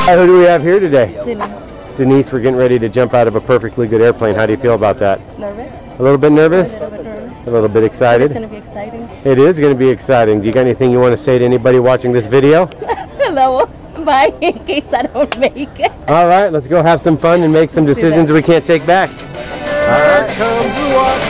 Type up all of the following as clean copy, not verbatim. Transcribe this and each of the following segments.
Who do we have here today? Dennisse. Dennisse, we're getting ready to jump out of a perfectly good airplane. How do you feel about that? Nervous? A little bit nervous? A little bit nervous. A little bit excited? It's going to be exciting. It is going to be exciting. Do you got anything you want to say to anybody watching this video? Hello. Bye, in case I don't make it. All right, let's go have some fun and make some decisions we can't take back. All right, comes the walk.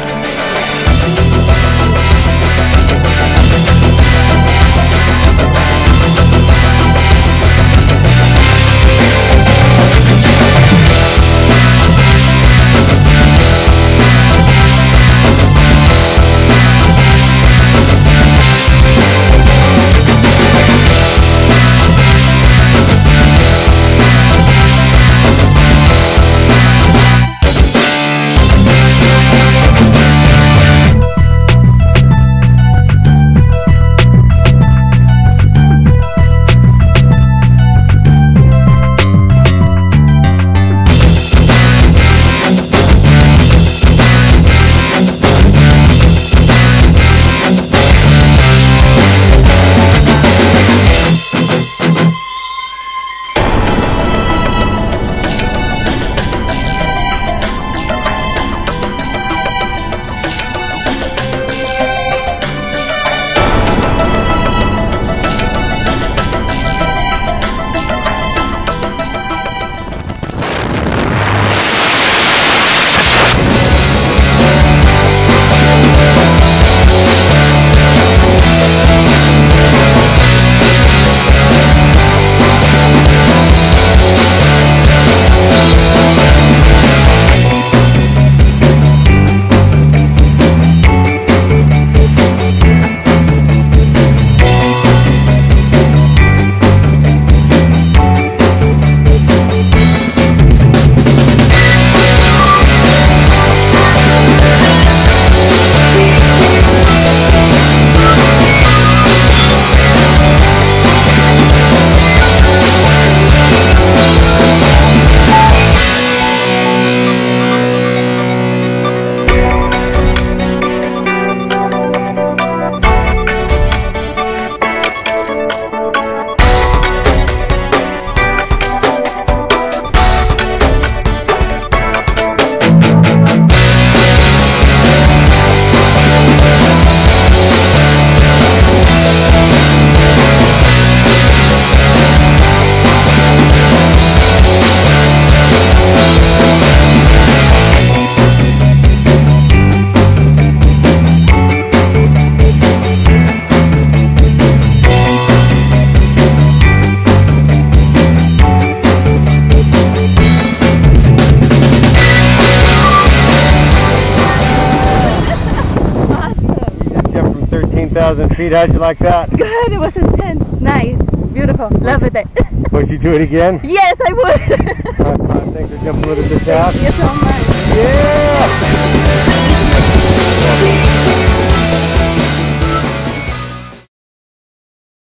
Feet, how'd you like that? Good, it was intense, nice, beautiful, loved it. Would you do it again? Yes, I would. Thanks for jumping with us, Taft. Thank you so much. Yeah.